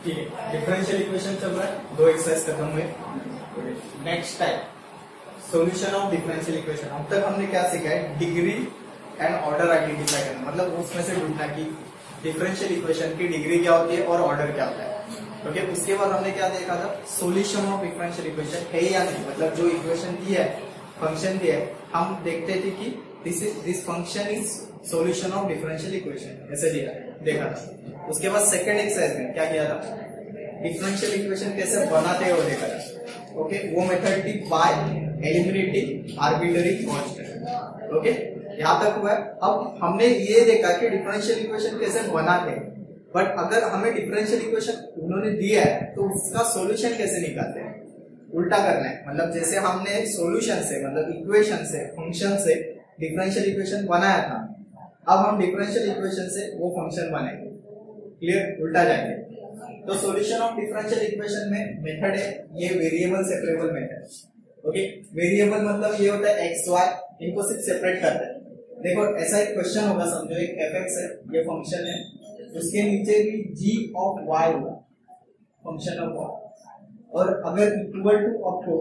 ठीक है, differential equation चल रहा है, दो एक्सरसाइज खत्म हुए। Next type solution of differential equation. अब तक हमने क्या सीखा है, डिग्री एंड ऑर्डर आइडेंटिफाई करना, मतलब उसमें से ढूंढना कि डिफरेंशियल इक्वेशन की डिग्री क्या होती है और ऑर्डर क्या होता है। ओके, उसके बाद हमने क्या देखा था, सॉल्यूशन ऑफ डिफरेंशियल इक्वेशन है या नहीं, मतलब जो इक्वेशन दी है, फंक्शन दिया है, हम देखते थे कि this function is solution of differential equation, ऐसे दिया देखा था। उसके बाद सेकंड एक्सरसाइज में क्या किया था, डिफरेंशियल इक्वेशन कैसे बनाते हैं वो देखा था। ओके, वो मेथड थी by eliminating arbitrary constant. Okay, यहाँ तक हुआ है। अब हमने ये देखा कि डिफरेंशियल इक्वेशन कैसे बनाते हैं, बट अगर हमें डिफरेंशियल इक्वेशन उन्होंने दिया है तो उसका सॉल्यूशन कैसे निकालते हैं, उल्टा करना है। मतलब जैसे हमने सॉल्यूशन से, मतलब इक्वेशन से, फंक्शन से डिफरेंशियल इक्वेशन बनाया था, अब हम डिफरेंशियल इक्वेशन से वो फंक्शन बनाएंगे। क्लियर, उल्टा जाएंगे। तो सॉल्यूशन ऑफ डिफरेंशियल इक्वेशन में मेथड है ये variable separable method. Okay, variable मतलब ये होता है एक्स वाई, इनको सिर्फ सेपरेट करते हैं। देखो ऐसा एक क्वेश्चन होगा, समझो एक एफ(x) है, ये फंक्शन है, उसके नीचे भी g ऑफ y होगा, फंक्शन ऑफ y, और अगर इक्वल टू आपको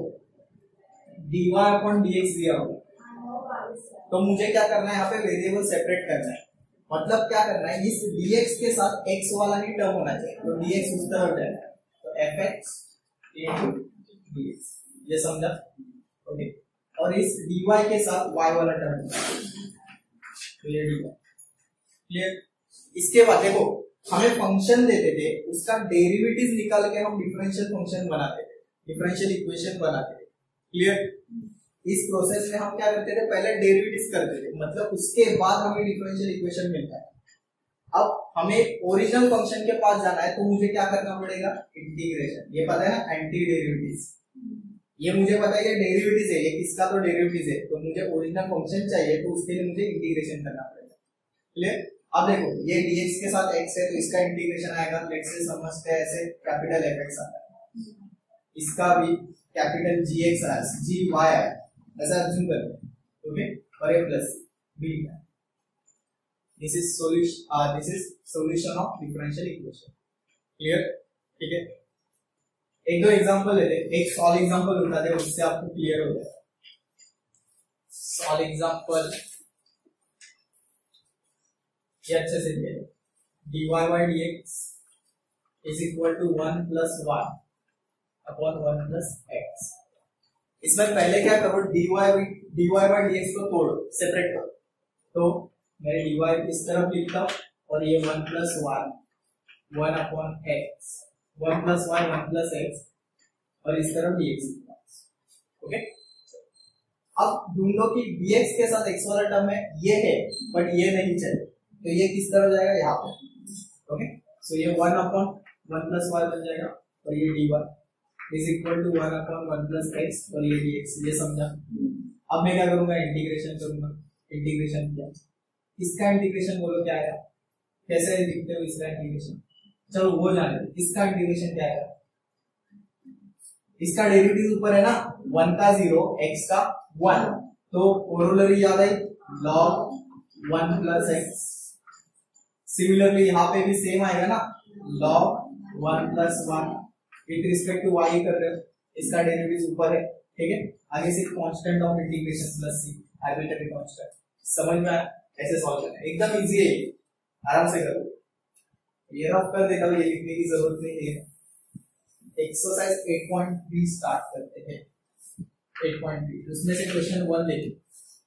dy अपॉन dx दिया होगा, तो मुझे क्या करना है, यहाँ पे वेरिएबल सेपरेट करना है। मतलब क्या करना है, इस dx के साथ x वाला ही टर्म होना चाहिए, तो dx उस तरफ जाएगा, तो fx into dx, ये समझा। ओके, और इस dy के साथ y वाला टर्म, तो ये dy। क्लियर। इसके बाद देखो हमें फंक्शन देते थे, उसका डेरिवेटिव निकाल के हम डिफरेंशियल फंक्शन बनाते थे, डिफरेंशियल इक्वेशन बनाते थे। क्लियर। इस प्रोसेस में हम क्या करते थे, पहले डेरिवेटिव करते थे, मतलब उसके बाद हमें डिफरेंशियल इक्वेशन मिलता है। अब हमें ओरिजिनल फंक्शन के पास जाना है, तो मुझे क्या करना पड़ेगा, इंटीग्रेशन। ये पता है ना, एंटी डेरिवेटिव। ये मुझे पता है कि डेरिवेटिव है, ये किसका तो डेरिवेटिव है, तो मुझे ओरिजिनल फंक्शन चाहिए, तो उसके लिए मुझे इंटीग्रेशन करना पड़ेगा। क्लियर। अब देखो ये dx के साथ x है, तो इसका इंटीग्रेशन आएगा, लेट्स से समझते हैं ऐसे कैपिटल fx आता है, इसका भी कैपिटल gx आया, gy आया, ऐसा अज्यूम करते हैं। ओके, और ये plus b, this is solution of differential equation. Clear. ठीक है, एक दो एग्जांपल लेते हैं, एक सॉल्व एग्जांपल उठाते हैं, उससे आपको क्लियर हो जाएगा। सॉल्व एग्जांपल ये अच्छे से दिया है, dy by dx is equal to 1 plus y upon 1 plus x। इसमें पहले क्या करो, dy by dx को तोड़ो, सेपरेट करो, तो मैं dy इस तरफ लिखता हूं, और ये 1 plus y 1 upon x, 1 plus y 1 plus x, और इस तरफ dx। ओके, अब ढूंढो कि dx के साथ x वाला टर्म है, ये है, बट ये नहीं चाहिए, तो ये किस तरह जाएगा, यहाँ पे। ओके, सो ये 1 अपॉन 1 प्लस y बन जाएगा, और ये dy is equal to 1 upon 1 plus x, और ये dx। ये समझा। अब मैं क्या करूंगा, इंटीग्रेशन करूंगा। इंटीग्रेशन किया, इसका इंटीग्रेशन बोलो क्या आएगा, कैसे लिखते हो इसका इंटीग्रेशन, चलो वो जाने दो। इसका इंटीग्रेशन क्या आएगा, इसका डेरिवेटिव ऊपर है ना, 1 का 0, x का 1, तो कोरोलरी याद आई, log 1 प्लस x। सिमिलरली यहाँ पे भी सेम आएगा ना, log 1 plus 1 with respect to y कर रहे हो, इसका डेरिवेटिव ऊपर है। ठीक है, आगे से constant of integration plus c, arbitrary constant. समझ में आया, ऐसे सॉल्व करना है, एकदम इजी है, आराम से करो। ये रफ कर देता हूं, ये लिखने की जरूरत नहीं है। एक्सरसाइज 8.3 स्टार्ट करते हैं। 8.3 उसमें से क्वेश्चन 1 देखिए,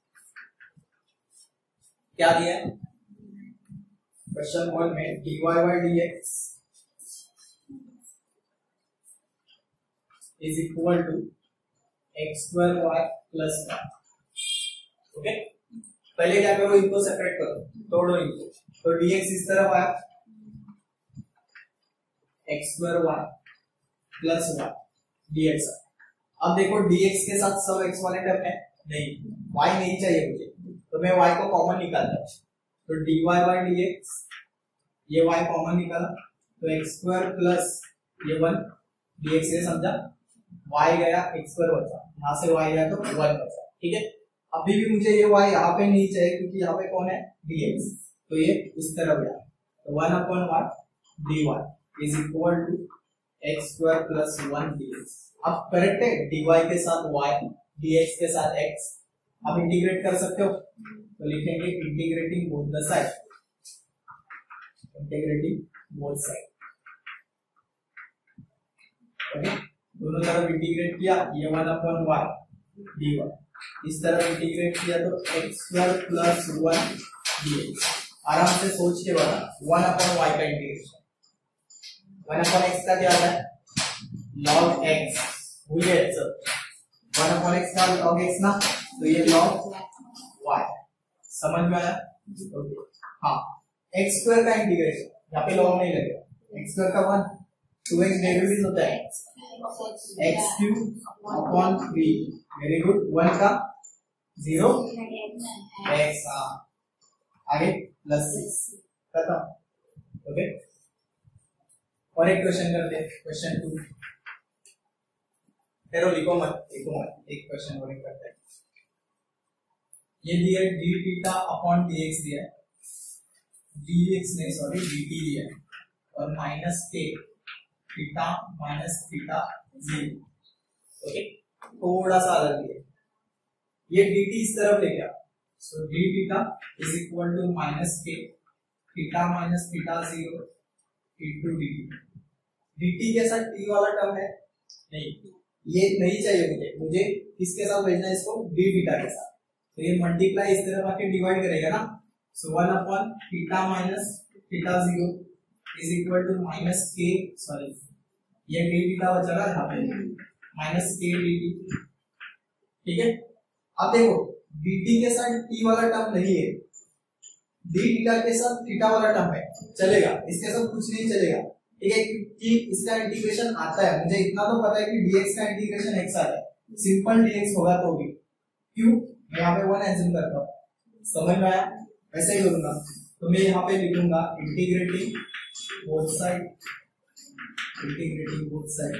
क्या दिया है क्वेश्चन 1 में, dy by dx is equal to x square y plus 1। Okay, पहले क्या करो, इनको सेपरेट करो, तोड़ो इनको, तो dx इस तरफ आया, x square y plus 1 dx। अब देखो dx के साथ सब x वाले टर्म है, नहीं, y नहीं चाहिए मुझे, तो मैं y को कॉमन निकालता हूं, तो dy by dx, ये y कॉमन निकाला, तो x स्क्वायर प्लस ये 1 dx से समझा, y गया, x स्क्वायर बचा, यहाँ से y गया तो 1 बचा। ठीक है, अभी भी मुझे ये y यहाँ पे नहीं चाहिए, क्योंकि यहाँ पे कौन है, dx, तो ये उस तरफ गया, तो 1 upon 1 dy। Is equal to x square plus 1 dx। अब करेक्ट है, dy के साथ y, dx के साथ x। अब इंटीग्रेट कर सकते हो तो लिखेंगे integrating both the side, integrating both side. Okay, दोनों तरफ इंटीग्रेट किया, ये 1/y dy, इस तरफ इंटीग्रेट किया तो एक्स स्क्वायर प्लस 1 dx। आराम से सोच के बता, 1/y का इंटीग्रेशन, 1/x का क्या आता है, log x, भूलिए सर, 1/x का log x ना, तो ये log y, समझ में आया? ओके, हाँ, x स्क्वायर का इंटीग्रेशन, यहाँ पे log नहीं लगेगा, x स्क्वायर का 1, 2x डेरिवेटिव होता है x cube upon 3, very good, 1 का 0 x, आगे प्लस 6, खत्म। ओके, और एक क्वेश्चन करते हैं, क्वेश्चन 2। तेरो लिखो मत, एक क्वेश्चन और करते हैं। ये दिया डी थीटा अपॉन dx दिया है, dx नहीं सॉरी dt दिया है, और minus k theta minus theta 0। Okay, थोड़ा सा अलग दिया, ये dt इस तरफ ले गया, so d theta is equal to minus k theta minus theta 0 into dt। dt के साथ t वाला टर्म है नहीं, ये नहीं चाहिए मुझे किसके साथ भेजना है इसको, डी थीटा के साथ, तो ये मल्टीप्लाई इस तरफ आके डिवाइड करेगा ना, so 1 upon theta minus theta 0 is equal to minus k, sorry ये डी थीटा बचेगा यहाँ पे माइनस के dt। ठीक है, अब देखो dt के साथ t वाला टर्म नहीं है, d थीटा के साथ थीटा वाला टर्म है, चलेगा, इसके साथ कुछ नहीं चलेगा। ठीक है, कि इसका इंटीग्रेशन आता है, मुझे इतना तो पता है कि dx का इंटीग्रेशन x आता है, सिंपल dx होगा तो भी, क्यों, मैं यहाँ पे 1 एज्यूम करता हूँ, समझ में आया? वैसे ही करूंगा, तो मैं यहाँ पे लिखूंगा integrating both side, integrating both side,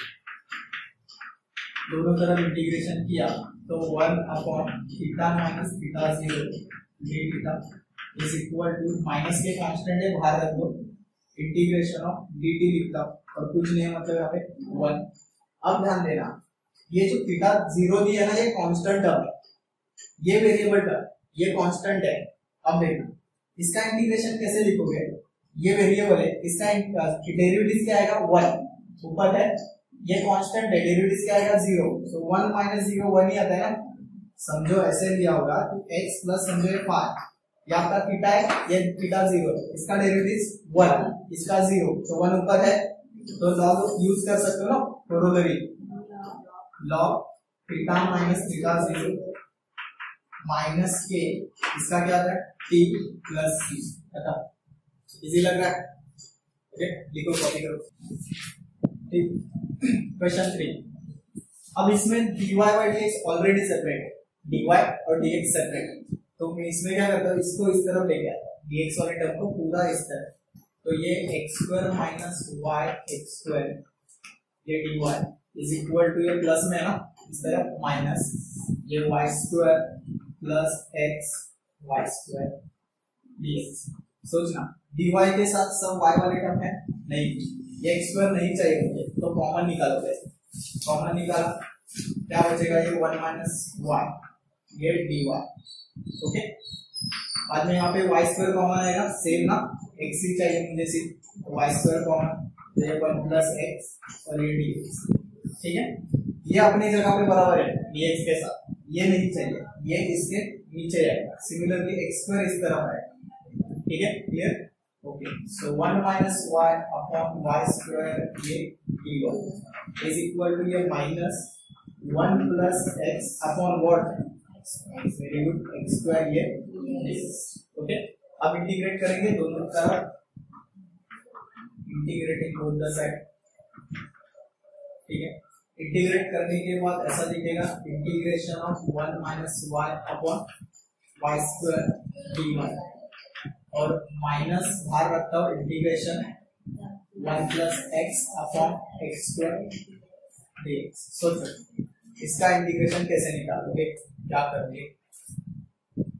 दोनों तरफ इंटीग्रेशन किया तो 1 upon theta minus theta 0 d theta is equal to, minus k constant है बाहर रख दो, इंटीग्रेशन ऑफ dt लिखता और कुछ नहीं मतलब यहाँ पे 1। अब ध्यान देना, ये जो थीटा 0 दिया ना, ये कांस्टेंट टर्म है, ये वेरिएबल टर्म, ये कांस्टेंट है। अब देखना इसका इंटीग्रेशन कैसे लिखोगे, ये वेरिएबल है, इसका डेरिवेटिव क्या आएगा 1, ऊपर है ये कांस्टेंट है, डेरिवेटिव क्या आएगा 0, सो 1 माइनस 0 1 ही आता है ना, समझो ऐसे लिया होगा कि x प्लस समझो ये 5, ये आपका थीटा है, ये थीटा 0, इसका डेरिवेटिव 1, इसका 0, तो 1 ऊपर है, तो लॉग यूज कर सकते हो ना, corollary log theta minus theta 0 minus k, इसका क्या आता है t प्लस c, पता इजी लग रहा है? ओके, लिखो, कॉपी करो। ठीक, क्वेश्चन 3। अब इसमें dy by dx already separate है, dy और dx सेपरेट है, तो मैं इसमें क्या करता हूँ, इसको इस तरफ लेके आता हूँ, dx वाले टर्म को पूरा इस तरफ, तो ये x square minus y x square, ये dy इज इक्वल टू, ये प्लस में है ना, इस तरफ माइनस ये y square plus x y square dx। सोचना dy के साथ सब y वाले टर्म है नहीं, ये x स्क्वायर नहीं चाहिए मुझे, तो कॉमन निकालोगे, कॉमन निकाला क्या बचेगा, ये 1 माइनस y, ये dy। ओके, बाद में यहाँ पे y स्क्वायर कॉमन आएगा, सेम ना, x ही चाहिए मुझे सिर्फ, y स्क्वायर कॉमन, तो ये 1 प्लस x और ये dx। ठीक है, ये अपनी जगह पे बराबर है dx के साथ, ये नहीं चाहिए, ये इसके नीचे आएगा, सिमिलरली x स्क्वायर इस तरफ आएगा। ठीक है, clear? Okay, so 1 minus y upon y square ये dy इज इक्वल टू, ये minus 1 plus x upon what, very good, x square ये dx। ओके, अब इंटीग्रेट करेंगे दोनों तरफ, इंटीग्रेटिंग बोथ द साइड। ठीक है, इंटीग्रेट करने के बाद ऐसा दिखेगा, integration of 1 minus y upon y square dy, और माइनस बाहर रखता हूँ, integration 1 plus x upon x square dx। सोचो इसका इंटीग्रेशन कैसे निकालोगे, क्या करोगे,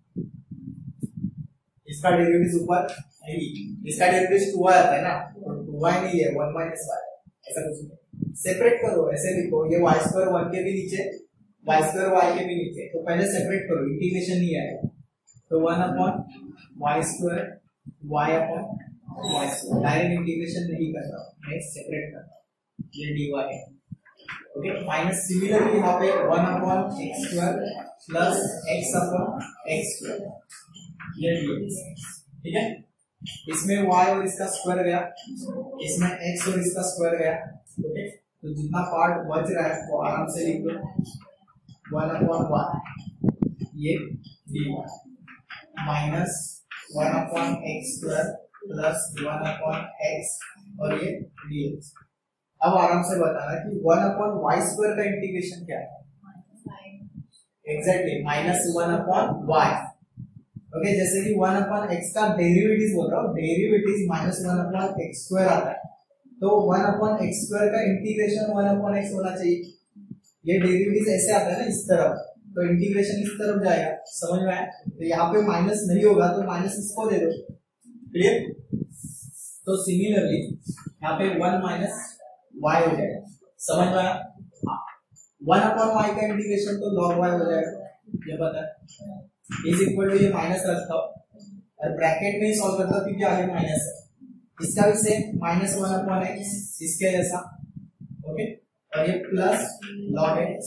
इसका डेरिवेटिव ऊपर नहीं, इसका डेरिवेटिव 2 आता है ना, तो y नहीं है, 1 माइनस वाई, ऐसा कुछ नहीं। सेपरेट करो, ऐसे लिखो, ये y स्क्वायर 1 के भी नीचे, y स्क्वायर y के भी नीचे, तो पहले सेपरेट करो, इंटीग्रेशन नहीं आएगा, तो 1 upon y square y upon y square, direct integration नहीं कर रहा, मैं सेपरेट कर रहा हूँ, ये dy है, ओके। माइनस सिमिलरली यहाँ पे 1 upon x square plus x upon x square, ये dx, ठीक है। इसमें y और इसका स्क्वायर गया, इसमें x और इसका स्क्वायर गया, ओके। तो जितना पार्ट बच रहा है वो आराम से लिख लो, 1 अपॉन y ये dy minus 1 upon x square plus 1 upon x और ये dx। अब आराम से बताना कि 1 अपॉन y स्क्वायर का इंटीग्रेशन क्या है, exactly minus 1 upon y, okay. जैसे कि 1 अपॉन x का डेरिवेटिव बोल रहा हूँ, derivative minus 1 upon x square आता है, तो 1 अपॉन x स्क्वायर का इंटीग्रेशन 1 अपॉन x होना चाहिए, ये डेरिवेटिव ऐसे आता है ना इस तरफ, तो इंटीग्रेशन इस तरफ जाएगा, समझ में आया। तो यहाँ पे माइनस नहीं होगा तो माइनस इसको दे दो, क्लियर। तो सिमिलरली यहाँ पे 1 माइनस y हो जाएगा, समझ में आया। 1 अपॉन y का इंटीग्रेशन तो log y हो जाएगा, ये पता है, इज इक्वल टू ये माइनस रखता हूँ और ब्रैकेट में ही सॉल्व करता हूँ क्योंकि आगे माइनस है, इसका भी सेम माइनस 1 अपॉन x इसके जैसा, ओके। और ये प्लस log x,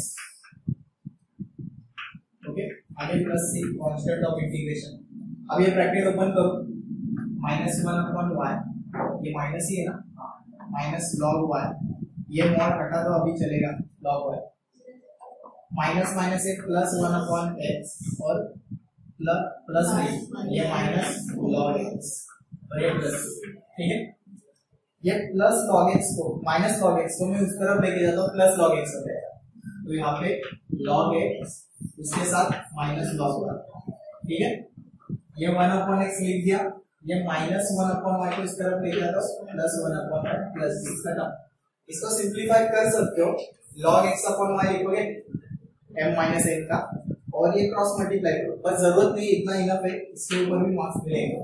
ओके। आगे plus c constant of integration. अब ये ब्रैकेट ओपन करो, माइनस 1 अपॉन y, ये माइनस ही है ना, माइनस log y, ये मॉड हटा दो अभी चलेगा, log y माइनस माइनस एक प्लस 1 अपॉन x और प्लस नहीं, ये माइनस log x और ये प्लस, ठीक है। ये प्लस log x को माइनस log x को मैं उस तरफ लेके जाता हूँ, प्लस log x हो जाएगा, तो यहाँ पे log x उसके साथ माइनस log y, ठीक है। ये 1 अपॉन x लिख दिया, ये माइनस 1 अपॉन y को इस तरफ लेके जाता हूँ, प्लस 1 अपॉन y प्लस 6 का, इसको सिंप्लीफाई कर सकते हो, log x अपॉन y लिखोगे m माइनस n का, और ये क्रॉस मल्टीप्लाई करो, बस जरूरत नहीं, इतना इनफ है, इसके ऊपर भी मार्क्स मिलेगा,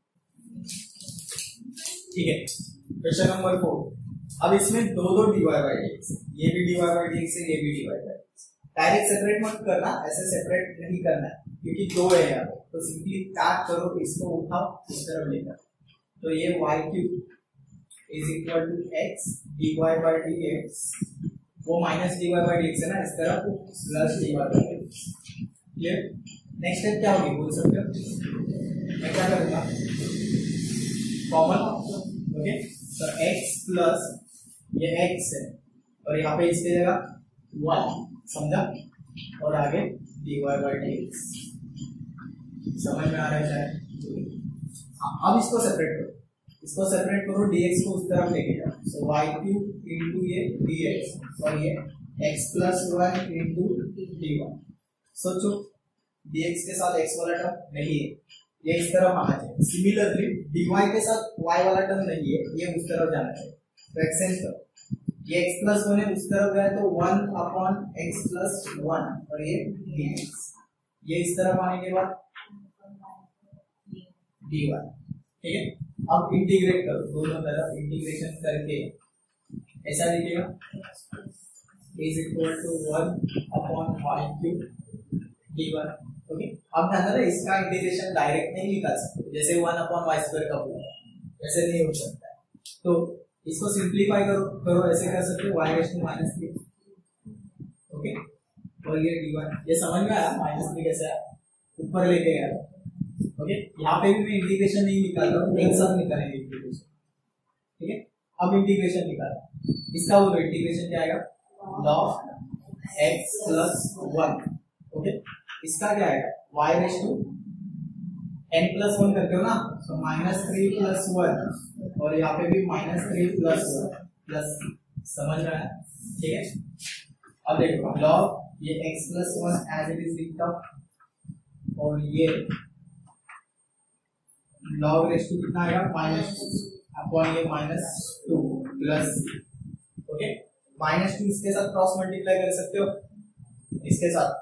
ठीक है। क्वेश्चन नंबर 4, अब इसमें दो dy बाई dx, ये भी dy बाई dx है, ये भी dy by dx, direct separate मत करना, ऐसे सेपरेट नहीं करना है क्योंकि दो है यहाँ पे, तो सिंपली काट करो, इसको उठाओ इस तरफ लेकर, तो ये y cube is equal to x dy by dx, वो माइनस dy बाई dx है ना, इस तरफ plus dy by dx, clear. Next step क्या होगी बोल सकते हो, मैं क्या करूंगा, कॉमन, ओके। तो x प्लस ये x है और यहाँ पे इसकी जगह 1, समझा, और आगे dy बाई dx, समझ में आ रहा है। अब इसको सेपरेट करो, इसको सेपरेट करो, dx को उस तरफ लेके जाओ, सो y क्यूब इंटू ये dx और ये x प्लस 1 इंटू dy। सोचो dx के साथ x वाला टर्म नहीं है, ये इस तरफ आना चाहिए, सिमिलरली dy के साथ y वाला टर्म नहीं है, ये उस तरफ जाना चाहिए, तो एक्सचेंज करो, ये x प्लस 1 है उस तरफ गया तो 1 अपॉन x प्लस 1 और ये dx, ये इस तरफ आने के बाद dy, ठीक है। अब इंटीग्रेट करो, दोनों तरफ इंटीग्रेशन करके ऐसा लिखेगा is equal to 1 upon y cube dy, okay. अब ध्यान देना, इसका इंटीग्रेशन डायरेक्ट नहीं निकाल सकते, जैसे 1 अपॉन y स्क्वायर का पूरा, ऐसे नहीं हो सकता है, तो इसको सिंप्लीफाई करो ऐसे कर सकते हो, y रेज़ टू -3, ओके। और ये dy, ये समझ में आया, -3 कैसे आया, ऊपर लेके गया, ओके। यहाँ पे भी मैं इंटीग्रेशन नहीं निकाल रहा हूँ, एक साथ निकालेंगे इंटीग्रेशन, ठीक है। अब इंटीग्रेशन निकाला, इसका वो इंटीग्रेशन क्या आएगा, log x प्लस 1, ओके। इसका क्या आएगा, y raise to n plus 1 करते हो ना, तो -3 प्लस 1 और यहाँ पे भी -3 प्लस 1 प्लस, समझ रहा है, ठीक है। अब देखो log ये x plus 1 as it is लिखता हूं, और ये log रेज़ टू कितना आएगा, माइनस अपॉन ये -2 प्लस, ओके। -2 इसके साथ क्रॉस मल्टीप्लाई कर सकते हो, इसके साथ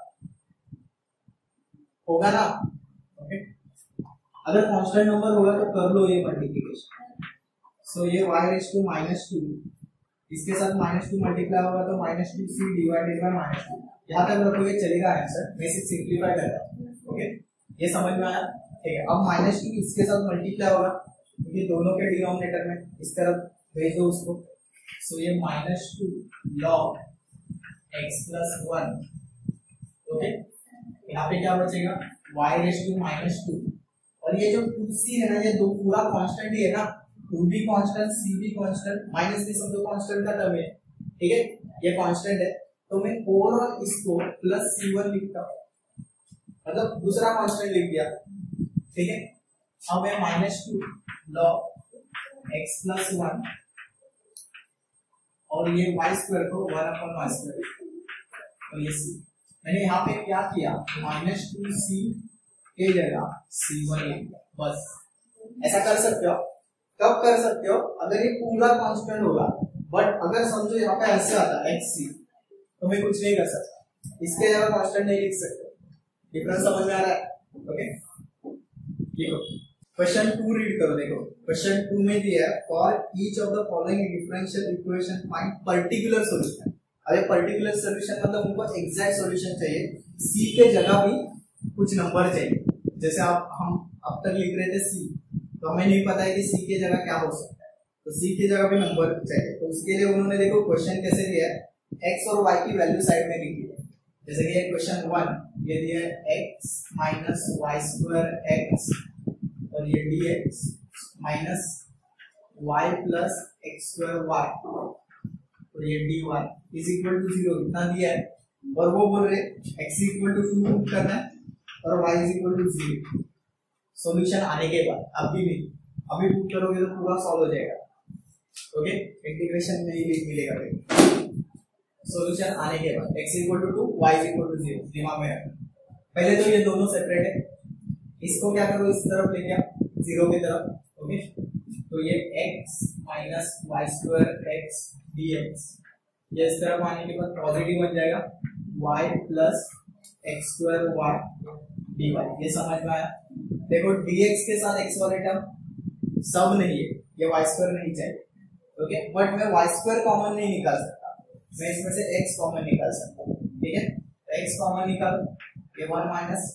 होगा ना, ओके। अगर कांस्टेंट नंबर होगा तो कर लो ये मल्टीप्लिकेशन, सो ये y रेज टू -2 इसके साथ -2 मल्टीप्लाई होगा तो -2c डिवाइडेड बाय -2। यहाँ तक रखोगे चलेगा आंसर, मैं सिर्फ सिंप्लीफाई कर रहा हूँ। ओके, ये समझ में आया? ठीक है, अब -2 इसके साथ मल्टीप्लाई होगा क्योंकि दोनों के डिनोमिनेटर में, इस तरफ भेज दो उसको। सो ये -2 log x+1। ओके, यहाँ पे क्या बचेगा y रेज टू -2 और ये जो 2c है ना, ये दो पूरा कांस्टेंट ही है ना, 2 भी कांस्टेंट, c भी कांस्टेंट, माइनस भी समझो कांस्टेंट का टर्म है। ठीक है, ये कांस्टेंट है तो मैं ओवरऑल इसको +c1 लिखता हूँ, मतलब दूसरा कांस्टेंट लिख दिया। ठीक है, अब मैं -2 log x+1 और ये y² को 1/y² और ये c, मैंने यहाँ पे क्या किया, -2c के जगह c1 लिख दिया, बस। ऐसा कर सकते हो, कब कर सकते हो, अगर ये पूरा कांस्टेंट होगा, बट अगर समझो यहाँ पे ऐसे आता है xc तो मैं कुछ नहीं कर सकता, इसके जगह कांस्टेंट नहीं लिख सकते। डिफरेंस समझ में आ रहा है? ओके, देखो क्वेश्चन 2 रीड करो। देखो क्वेश्चन 2 में दिया है for each of the following differential equation find particular solution. अब ये पर्टिकुलर सॉल्यूशन मतलब उनको एग्जैक्ट सॉल्यूशन चाहिए, c के जगह भी कुछ नंबर चाहिए। जैसे हम अब तक लिख रहे थे c, तो हमें नहीं पता है कि c की जगह क्या हो सकता है, तो c की जगह भी नंबर चाहिए। तो उसके लिए उन्होंने देखो क्वेश्चन कैसे दिया है, x और y की वैल्यू साइड में लिखी है। जैसे कि क्वेश्चन 1 ये दिया है x माइनस y² x और ये dx minus y plus x² y और ये dy इज इक्वल टू 0 इतना दिया है, और वो बोल रहे x इक्वल टू 2 पुट करना है और y is equal to 0। Solution आने के बाद, अभी नहीं, अभी पुट करोगे तो पूरा सॉल्व हो जाएगा। ओके, इंटीग्रेशन में ही मिलेगा। सॉल्यूशन आने के बाद x equal to 2 y is equal to 0 दिमाग में रखना। पहले तो ये दोनों सेपरेट है, इसको क्या करो, इस तरफ लेके आओ 0 की तरफ। ओके, तो ये x minus y² x dx, ये इस तरफ आने के बाद पॉजिटिव बन जाएगा y plus x² y dy। ये समझ में आया? देखो dx के साथ x वाले टर्म सब नहीं है, ये y² नहीं चाहिए। ओके, बट मैं y² कॉमन नहीं निकाल सकता, मैं इसमें से x कॉमन निकाल सकता हूँ। ठीक है, तो x कॉमन निकाल, ये 1 माइनस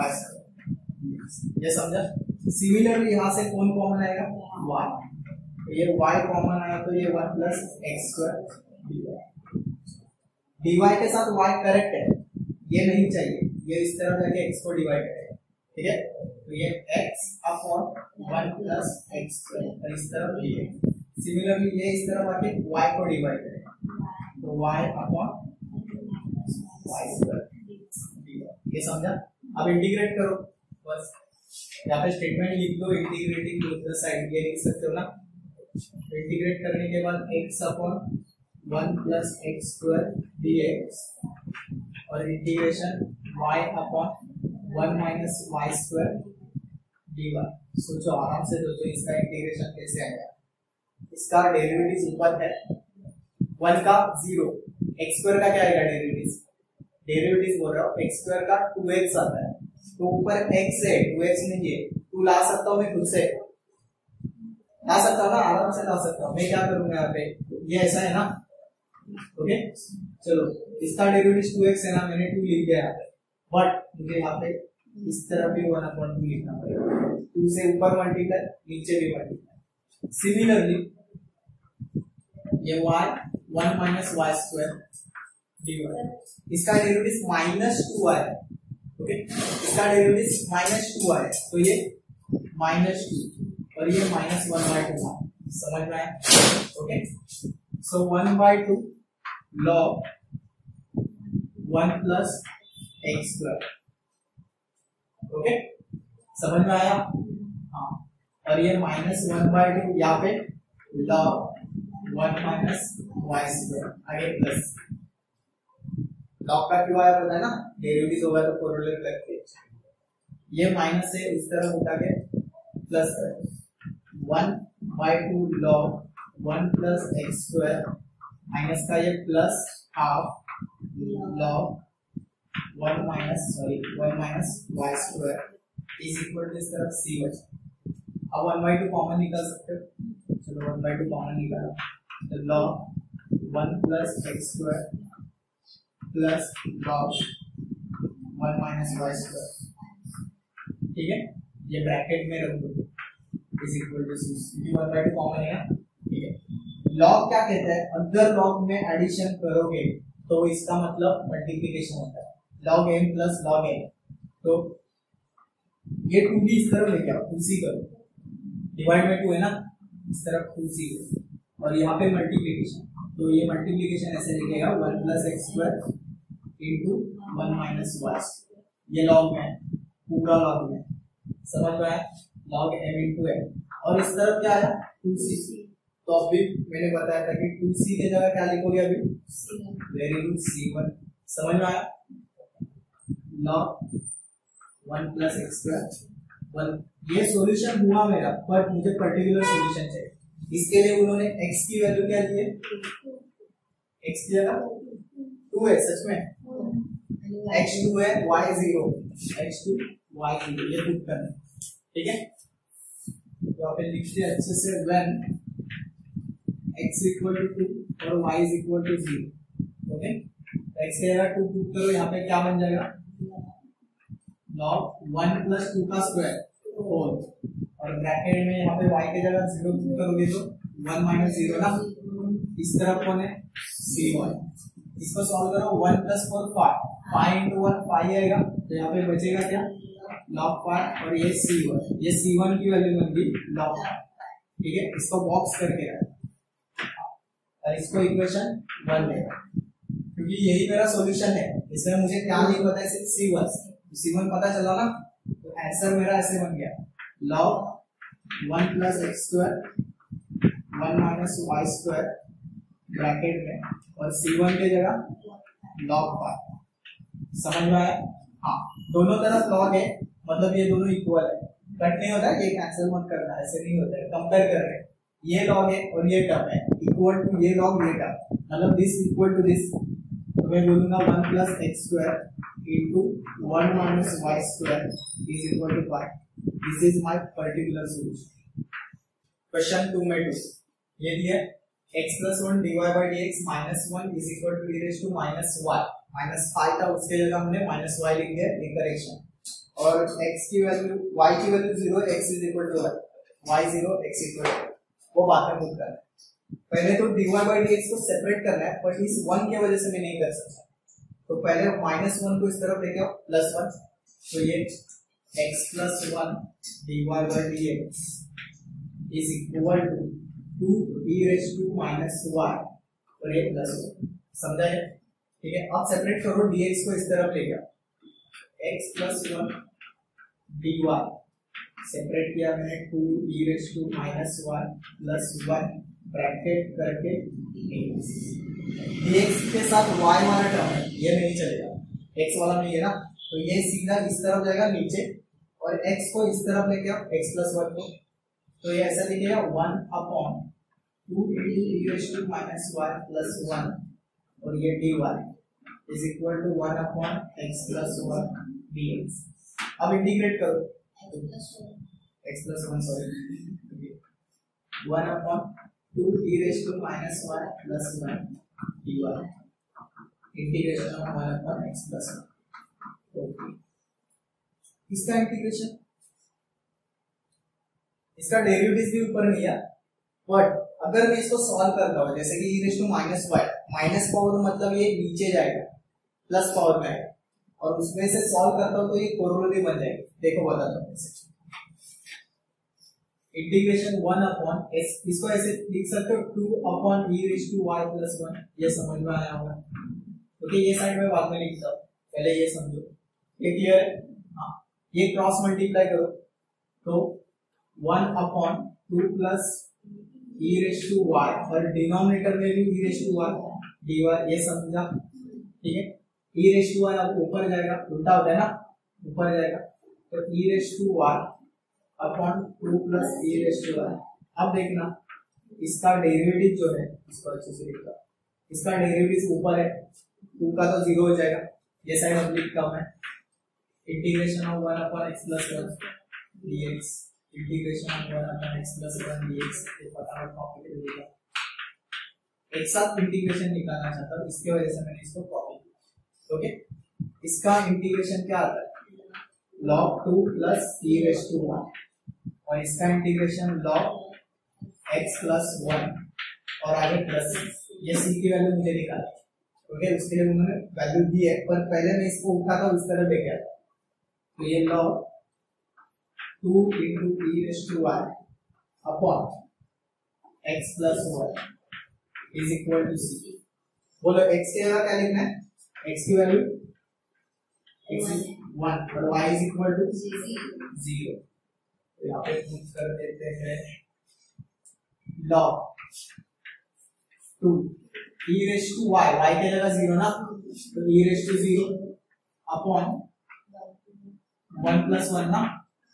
y²। ये समझा? सिमिलरली यहाँ से कौन कॉमन आएगा, y, तो ये y कॉमन आया तो ये 1 प्लस x² dy के साथ y करेक्ट है, ये नहीं चाहिए, ये इस तरफ जाके x को डिवाइड करेगा। ठीक है, तो ये x अपॉन 1 प्लस x² और इस तरफ dx। सिमिलरली ये इस तरफ आके y को डिवाइड करेगा, तो y अपॉन y²। ये समझा? अब इंटीग्रेट करो, बस यहाँ पे स्टेटमेंट लिख दो, इंटीग्रेटिंग बोथ द साइड, ये लिख सकते हो ना। इंटीग्रेट करने के बाद x upon 1 plus x² dx और integration y upon 1 minus y² dy। सोचो आराम से, सोचो इसका इंटीग्रेशन कैसे आएगा। इसका डेरिवेटिव ऊपर है 1 का 0, x² का क्या आएगा डेरिवेटिव, डेरिवेटिव बोल रहा हूँ x² का 2x आता है, तो ऊपर x है 2x नहीं है, 2 ला सकता हूँ मैं खुद से, ला सकता हूँ ना, आराम से ला सकता हूँ। मैं क्या करूंगा यहाँ पे, ये ऐसा है ना। ओके, चलो इसका डेरिवेटिव 2x है ना, मैंने 2 लिख दिया यहाँ पे, बट मुझे यहाँ पे इस तरफ भी 1/2 लिखना पड़ेगा, 2 से ऊपर मल्टीप्लाई, नीचे भी मल्टीप्लाई। सिमिलरली ये y 1 माइनस y² dy, इसका डेरिवेटिव -2 है। ओके, इसका डेरिवेटिव -2 है, तो ये -2 और ये -1/2। समझ में आया? Okay, so 1/2 log 1 plus x²। Okay, समझ में आया? हाँ, और ये -1/2 यहाँ पे log 1 माइनस y², आगे प्लस लॉग का क्यों आया पता है ना, डेरिवेटिव होगा तो कोरोलेट करके ये माइनस से इस तरफ उठा के प्लस कर 1/2 log 1 प्लस x² माइनस का ये plus half log 1 minus y² is equal to इस तरफ c बचा। अब 1/2 कॉमन निकाल सकते हो, चलो चलो 1/2 कॉमन निकाला, तो log 1 plus x square plus log 1 minus y square, ठीक है, ये ब्रैकेट में रख दो इज इक्वल टू सी, क्योंकि 1/2 कॉमन है ना, ठीक है। लॉग क्या कहता है, अगर लॉग में एडिशन करोगे तो इसका मतलब मल्टीप्लिकेशन होता है, log m plus log n, तो ये 2b इस तरफ लेके आओ, 2c करो, डिवाइड बाय 2 है ना, इस तरफ 2c और यहाँ पे मल्टीप्लिकेशन, तो ये मल्टीप्लिकेशन ऐसे लिखेगा 1 plus x square into 1 minus y, ये लॉग में पूरा लॉग में, समझ में आया, log m इंटू n, और इस तरफ क्या आया 2c, तो अभी मैंने बताया था कि 2c की जगह क्या लिखोगे अभी, वेरी गुड, c1, समझ में आया, log 1 प्लस एक्स स्क्वायर 1, ये सॉल्यूशन हुआ मेरा, बट मुझे पर्टिकुलर सॉल्यूशन चाहिए, इसके लिए उन्होंने x की वैल्यू क्या दी है, x की जगह 2 है, सच में x 2 है, y 0, x2 y 0, ये पुट करना, ठीक है, तो आप लिखते हैं अच्छे से, when x इक्वल टू 2 और y is equal to 0, okay, x की जगह 2 पुट करो, यहाँ पे क्या बन जाएगा, log 1 प्लस 2 का स्क्वायर 4, और ब्रैकेट में यहाँ पे y की जगह 0 पुट करोगे तो 1 माइनस 0 ना, इस तरफ कौन है c1, इसको सॉल्व करो, 1 प्लस 4 5, 5 इंटू 1 5 आएगा, तो यहाँ पे बचेगा क्या, log 5, और ये c1, ये c1 की वैल्यू बन गई log 5, ठीक है, इसको बॉक्स करके रखो और इसको इक्वेशन 1 लेगा, क्योंकि यही मेरा सॉल्यूशन है, इसमें मुझे क्या नहीं पता है, सिर्फ c1 पता चला ना, तो आंसर मेरा ऐसे बन गया, log 1 plus x square 1 minus y square bracket में, और c1 की जगह log 5, समझ में आया, हाँ, दोनों तरफ log है, मतलब ये दोनों इक्वल है, कट नहीं होता है, ये कैंसिल मत करना, ऐसे नहीं होता है, कंपेयर कर रहे हैं, ये log है और ये टर्म है, इक्वल टू ये log ये टर्म, मतलब दिस इक्वल टू दिस, तो मैं बोलूंगा 1 plus x square into 1 minus y square is equal to 5, this is my particular solution. Question 2 में 2 ये दिया x plus 1 dy by dx minus 1 is equal to e raise to minus y, minus 5 था, उसके जगह हमने minus y लिख दिया, ये करेक्शन, और x की वैल्यू y की value 0, x is equal to y 0, x equal to, वो बाद में पुट करना है, पहले तो dy बाई dx को सेपरेट करना है, पर इस 1 की वजह से मैं नहीं कर सकता, तो पहले माइनस 1 को इस तरफ लेके आओ, प्लस 1, तो ये x plus 1 dy by dx is equal to 2 e raise to minus y, और ये प्लस 1, समझा है, ठीक है, अब सेपरेट करो, dx को इस तरफ लेके आओ, x प्लस 1 dy सेपरेट किया मैंने, 2 e raise to minus y plus 1 bracket करके dx के साथ y वाला टर्म है, ये नहीं चलेगा, x वाला नहीं है ना, तो ये सीधा इस तरफ जाएगा नीचे, और x को इस तरफ लेके आओ, x प्लस 1 को, तो ये ऐसा लिखेगा 1 upon 2 e raise to minus y plus 1, और ये dy is equal to 1 upon x plus 1 dx, अब इंटीग्रेट करो, x plus 1 sorry 1 upon 2 e raise to minus y plus 1 dy, integration of 1 upon x plus 1, okay, इसका integration, इसका derivative भी ऊपर नहीं है, बट अगर मैं इसको सॉल्व करता हूं, जैसे कि e raise to minus y, minus power मतलब ये नीचे जाएगा, प्लस पावर में आएगा, और उसमें से सॉल्व करता हूं तो ये कोरोलरी बन जाएगी, देखो बताता हूं कैसे, इंटीग्रेशन 1 अपॉन s, इसको ऐसे लिख सकते हो 2 upon e raise to y plus 1, ये समझ में आया होगा, ओके, ये साइड में बाद में लिखता हूं, पहले ये समझो, ये क्लियर है, हाँ, ये क्रॉस मल्टीप्लाई करो, तो 1 upon 2 plus e raise to y, और डिनोमिनेटर में भी e raise to y dy, ये समझा, ठीक है, e रेज़ टू y अब ऊपर जाएगा, उल्टा होता है ना, ऊपर जाएगा, तो e raise to y upon 2 plus e raise to y, अब देखना इसका डेरिवेटिव जो है, इसको अच्छे से लिखा, इसका डेरिवेटिव ऊपर है, 2 का तो 0 हो जाएगा, ये साइड अब लिखता हूं मैं, integration of 1 upon x plus 1 dx integration of 1 upon x plus 1 dx ये फटाफट कॉपी कर देगा। एक साथ इंटीग्रेशन निकालना चाहता हूँ, इसकी वजह से मैंने इसको कॉपी किया। ओके, इसका इंटीग्रेशन क्या आता है, log 2 plus e raise to 1, और इसका इंटीग्रेशन log x प्लस 1 और आगे प्लस, ये c की वैल्यू मुझे निकालनी है। ओके, उसके लिए उन्होंने वैल्यू दी है, पर पहले मैं इसको उठाता हूँ इस तरह लेके आता हूँ, तो ये log 2 into e raised to 1 upon x plus 1 is equal to c। बोलो x के जगह क्या लिखना है, x की वैल्यू x is 1 और y is equal to 0। तो यहाँ पे पुट कर देते हैं log 2 e raised to y, y के जगह 0 ना, तो e raised to 0 upon 1 plus 1 ना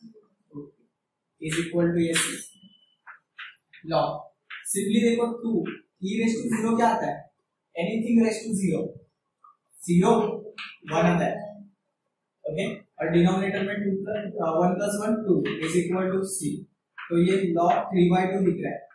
is equal to yes log, simply देखो 2 e raised to 0 क्या आता है, एनीथिंग raised to 0 0 1 आता है। ओके, और डिनोमिनेटर में 2 1 plus 1 2 is equal to c, तो ये log 3/2 दिख रहा है।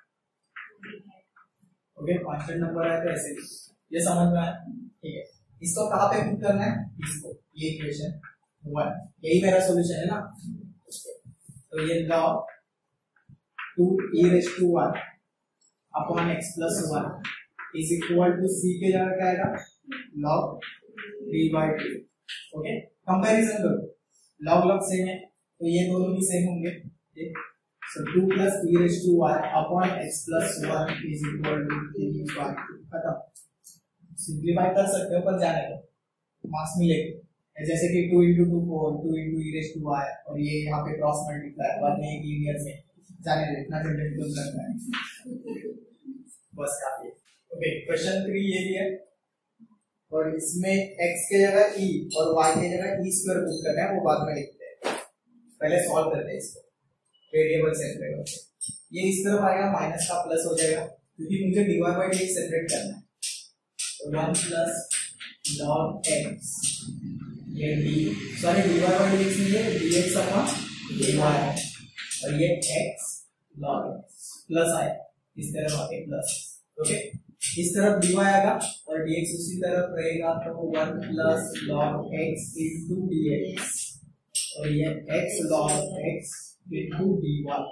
ओके, कांस्टेंट नंबर है तो ऐसे ये समझ में आया। ठीक है, इसको कहाँ पे पुट करना है, इसको, ये इक्वेशन 1, यही मेरा सॉल्यूशन है ना। तो ये log 2 e raised to 1 upon x plus 1 is equal to c के जगह क्या आएगा, log 3/2। ओके, कंपैरिजन करो, log log सेम है तो ये दोनों भी सेम होंगे। So 2 plus e raised to 1 upon x plus 1 is equal to 3/2। खत्म, सिंप्लीफाई कर सकते हो पर जाने दो, मार्क्स मिलेगा। जैसे कि 2 into 2 4, 2 into e raised to y, और ये यहाँ पे क्रॉस मल्टीप्लाई, बाद में एक लीनियर में जाने दो, इतना झंझट क्यों करना है, बस काफी है। ओके, क्वेश्चन 3 ये भी है, और इसमें x के जगह e और y के जगह e स्क्वायर पुट करना है, वो बाद में लिखते हैं, पहले सॉल्व करते हैं इसको। वेरिएबल सेपरेट, ये इस तरफ आएगा, माइनस का प्लस हो जाएगा, क्योंकि मुझे dy by dx सेपरेट करना है। तो 1 प्लस log x, ये dy by dx नहीं है, dx अपॉन dy है, और ये x log x प्लस आए, इस तरफ आके प्लस। ओके, इस तरफ dy आएगा और dx उसी तरफ रहेगा, तो 1 plus log x into dx, और ये x log x into dy।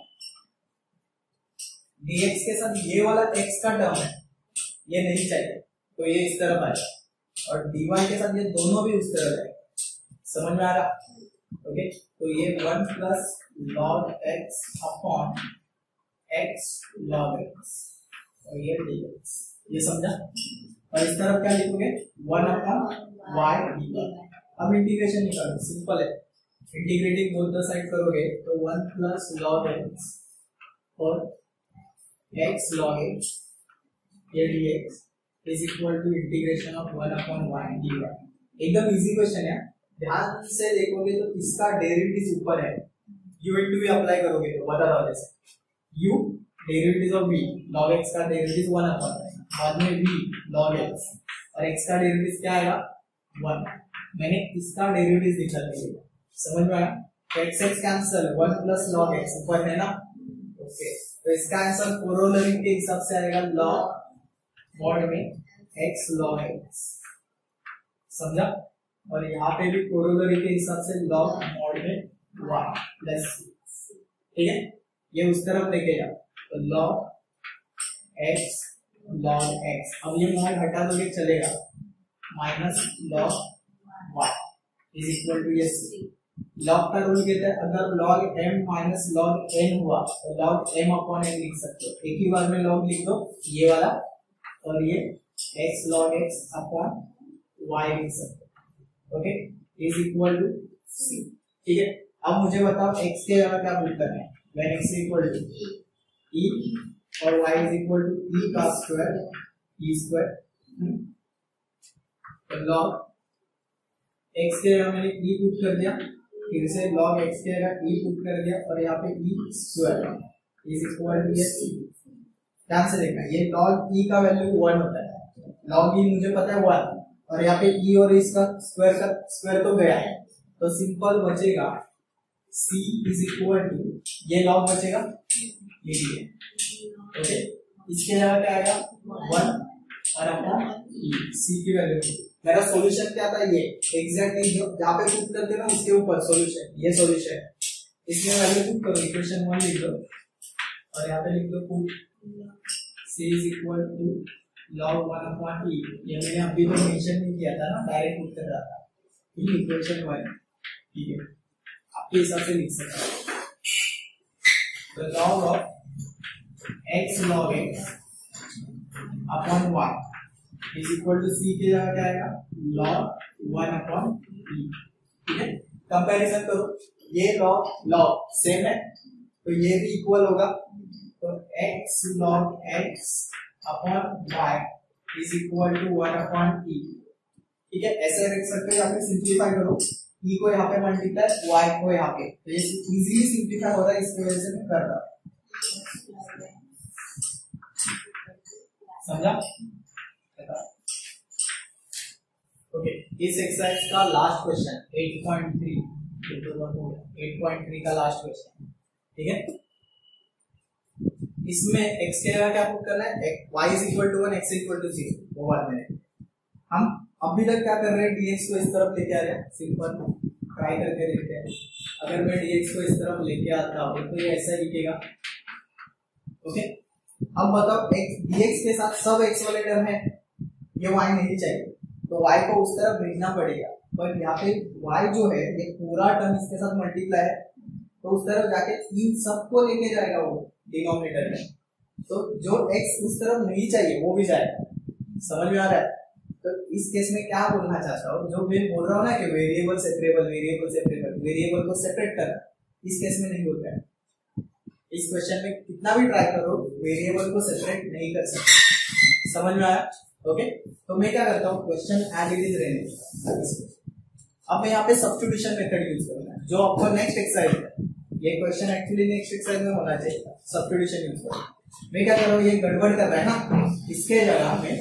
dx के साथ ये वाला x का टर्म है, ये नहीं चाहिए, तो ये इस तरफ आएगा, और dy के साथ ये दोनों भी उस तरफ आएगा। समझ में आ रहा? ओके, तो ये 1 plus log x upon x log x, और ये dx, ये समझा? और इस तरफ क्या लिखोगे, 1 अपॉन y dy। अब इंटीग्रेशन निकालो, सिंपल है, इंटीग्रेटिंग बोथ द साइड करोगे तो 1 प्लस log x और x log x ये dx is equal to integration of 1 upon y dy। एकदम इजी क्वेश्चन है, ध्यान से देखोगे तो इसका डेरिवेटिव ऊपर है, u into v अप्लाई करोगे तो बता दो, जैसे u derivative of v log x का डेरिवेटिव 1 अपॉन y, बाद में v log x और x का डेरिवेटिव क्या आएगा 1, मैंने इसका डेरिवेटिव निकाल दिया। समझ में आया? तो x x cancel, 1 plus log x ऊपर है ना। ओके, तो इसका आंसर कोरोलरी के हिसाब से आएगा log मॉड में x log x, समझा? और यहाँ पे भी कोरोलरी के हिसाब से log मॉड में y प्लस, ठीक है, ये उस तरफ लेके जाओ, तो log x log x, अब ये मॉड हटा दोगे चलेगा, minus log y is equal to ये लॉग का रूल कहता है अगर log m minus log n हुआ तो log m अपॉन n लिख सकते हो, एक ही बार में log लिख दो ये वाला, और ये x log x upon y लिख सकते हो। Okay, is equal to c। ठीक है, अब मुझे बताओ x के जगह क्या पुट करना है, when x equal to e और y is equal to e का स्क्वायर e स्क्वायर, तो log x के जगह मैंने e पुट कर दिया, फिर से log x के जगह e पुट कर दिया, और यहाँ पे e square is equal to ये c। ध्यान से देखना, ये log e का वैल्यू 1 होता है, log e मुझे पता है 1, और यहाँ पे e और इसका स्क्वायर तो गया है, तो सिंपल बचेगा c इज इक्वल टू, ये लॉग बचेगा ये भी है, ओके, इसके जगह क्या आएगा 1 और अपॉन c की वैल्यू। मेरा सॉल्यूशन क्या था, ये एग्जैक्टली जो जहां पे पुट करते हैं ना उसके ऊपर सॉल्यूशन, ये सॉल्यूशन है, इसमें वैल्यू पुट करो, इक्वेशन 1 लिख दो और यहाँ पे लिख दो put c is equal to log 1 upon e। ये मैंने अभी तो मेंशन नहीं किया था ना, डायरेक्ट पुट कर रहा था, इक्वेशन 1, ठीक है, आपके हिसाब से लिख सकते हैं। तो log of x log x upon y is equal to c के जगह क्या आएगा log 1 अपॉन e, ठीक है। कंपैरिजन करो, ये log सेम है तो ये भी इक्वल होगा, तो x log x upon y is equal to 1 upon e, ठीक है। ऐसे लिख सकते हो या फिर सिंप्लीफाई करो, e को यहाँ पे मल्टीप्लाई y को यहाँ पे, तो ये इजीली सिंप्लीफाई हो रहा है, इसकी वजह से मैं कर रहा हूं, समझा। ओके, इस एक्सरसाइज का लास्ट क्वेश्चन 8.3 का लास्ट क्वेश्चन, ठीक है। इसमें x के जगह क्या पुट करना है, y is equal to 1 x equal to 0, वो बात में हम अभी तक क्या कर रहे हैं, dx को इस तरफ लेके आ रहे हैं, सिंपल ट्राई करके देखते हैं। अगर मैं dx को इस तरफ लेके आता हूं तो ये ऐसा लिखेगा, ओके। अब बताओ dx के साथ सब x वाले टर्म है, ये y नहीं चाहिए तो y को उस तरफ भेजना पड़ेगा, पर यहाँ पे y जो है ये पूरा टर्म इसके साथ मल्टीप्लाई है तो उस तरफ जाके इन सबको लेके जाएगा वो डिनोमिनेटर में, तो जो x उस तरफ नहीं चाहिए वो भी जाएगा, समझ में आ रहा है। तो इस केस में क्या बोलना चाहता हूँ, जो मैं बोल रहा हूँ ना कि वेरिएबल वेरिएबल को सेपरेट करना, इस केस में नहीं होता है। इस क्वेश्चन में कितना भी ट्राई करो वेरिएबल को सेपरेट नहीं कर सकते, समझ में आया, ओके। तो मैं क्या करता हूँ, क्वेश्चन एज इट इज रहने, अब मैं यहाँ पे सब्स्टिट्यूशन मेथड यूज करूंगा, जो आपको नेक्स्ट एक्सरसाइज है, ये क्वेश्चन एक्चुअली नेक्स्ट एक्सरसाइज में होना चाहिए, सब्स्टिट्यूशन यूज करो। मैं क्या कर रहा हूँ, ये गड़बड़ कर रहा है ना, इसके जगह में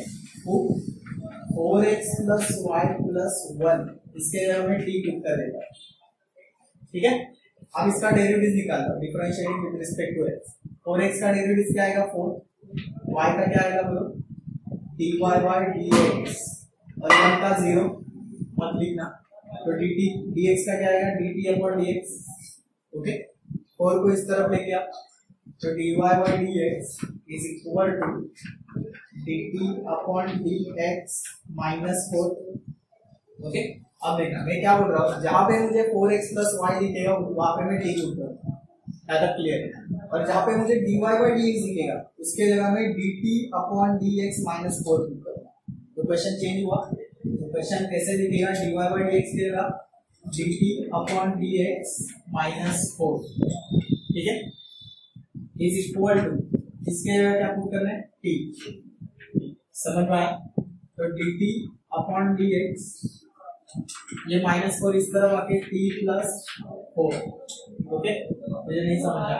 4x प्लस y प्लस 1 इसके जगह में t पुट कर देगा, ठीक है। अब इसका डेरिवेटिव निकालता हूं, differentiating with respect to x। 4x का डेरिवेटिव क्या आएगा 4, y का क्या आएगा बोलो dy by dx, और 1 का 0 मत लिखना, तो dt dx का क्या आएगा dt upon dx, ओके। 4 को इस तरफ लेके आ, तो dy by dx is equal to dt upon dx minus 4, okay. अब देखना मैं क्या बोल रहा हूँ, जहां पे मुझे 4x प्लस y दिखेगा वहां पे मैं t पुट करूंगा, ज्यादा क्लियर है, और जहां पे मुझे dy by dx दिखेगा उसके जगह में dt upon dx minus 4 put करूंगा, तो क्वेश्चन चेंज हुआ। तो क्वेश्चन कैसे दिखेगा, dy by dx की जगह dt अपॉन dx माइनस 4, ठीक है, इज इक्वल टू इसके जगह क्या पुट करना है t, समझ में आया। तो dt अपॉन dx, ये माइनस 4 इस तरफ आके t प्लस 4, ओके, मुझे नहीं समझ आया।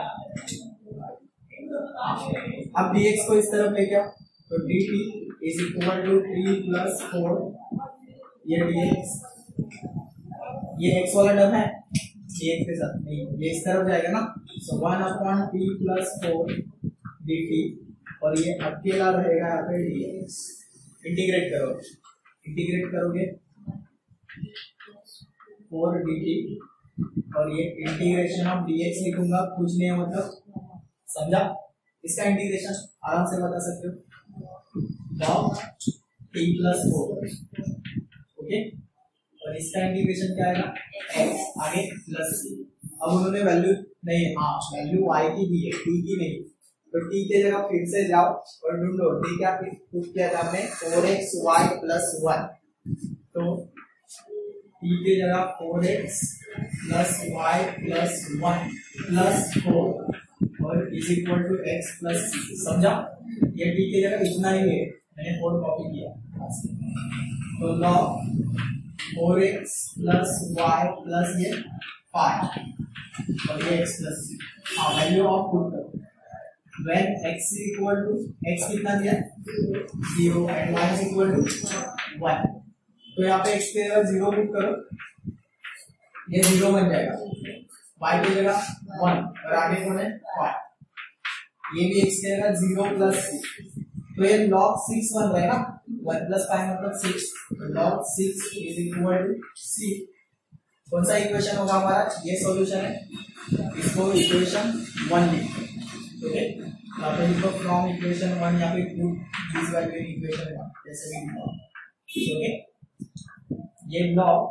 अब dx को इस तरफ लेके आओ, तो dt is equal to t plus 4, ये dx, ये x वाला टर्म है dx के साथ नहीं, ये इस तरफ जाएगा ना, so 1 upon t plus 4 dt, और ये अकेला रहेगा यहाँ पे dx। इंटीग्रेट करोगे 4 dt, और ये इंटीग्रेशन ऑफ dx लिखूंगा, कुछ नहीं है मतलब, समझा। इसका इंटीग्रेशन आराम से बता सकते हो, log t प्लस 4, ओके, और इसका इंटीग्रेशन क्या आएगा x आगे प्लस c। अब उन्होंने वैल्यू नहीं, हाँ वैल्यू y की दी है, t की नहीं, तो t के जगह फिर से जाओ और ढूंढो, t क्या पुट किया था हमने 4xy प्लस 1, तो t के जगह 4x plus y plus 1 plus 4 और is equal to x plus c, समझा। ये t के जगह इतना ही है, मैंने 4 कॉपी किया, तो log 4x plus y plus ये 5 और ये x प्लस c, हाँ वैल्यू ऑफ पुट करो, when x is equal to x कितना दिया 0 and y is equal to 1, तो यहाँ पे x के जगह 0 पुट करो, ये 0 बन जाएगा, y की जगह 1 और आगे कौन है 5, ये भी x की जगह 0 प्लस 6, तो ये log 6 बन रहा है ना, 1 प्लस 5 मतलब 6, तो log 6 is equal to c। कौन सा इक्वेशन होगा हमारा, ये सॉल्यूशन है, इसको इक्वेशन 1 लिखते हैं। ओके, यहाँ पे लिखो फ्रॉम इक्वेशन 1 या फिर दिस वैल्यू इन इक्वेशन 1 जैसे भी लिखो। ओके, ये log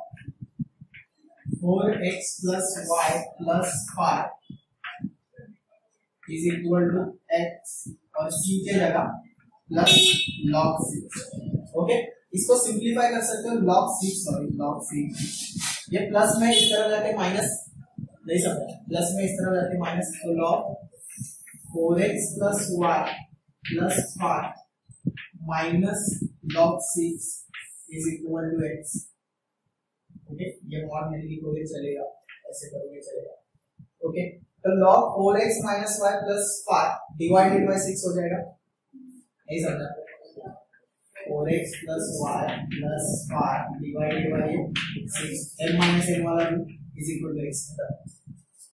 4x plus y plus 5 is equal to x और c के जगह प्लस log 6। ओके, इसको सिंप्लीफाई कर सकते हो log 6, सॉरी log 6, ये प्लस में इस तरफ जाके माइनस, नहीं समझा, प्लस में इस तरफ जाके माइनस, तो log 4x plus y plus 5 minus log 6 is equal to x। Okay, ये मॉड नहीं लिखोगे चलेगा, ऐसे करोगे चलेगा। ओके, तो log 4x minus y plus 5 divided by 6 हो जाएगा, नहीं समझा, 4x plus y plus 5 divided by 6, n minus n वाला भी is equal to x।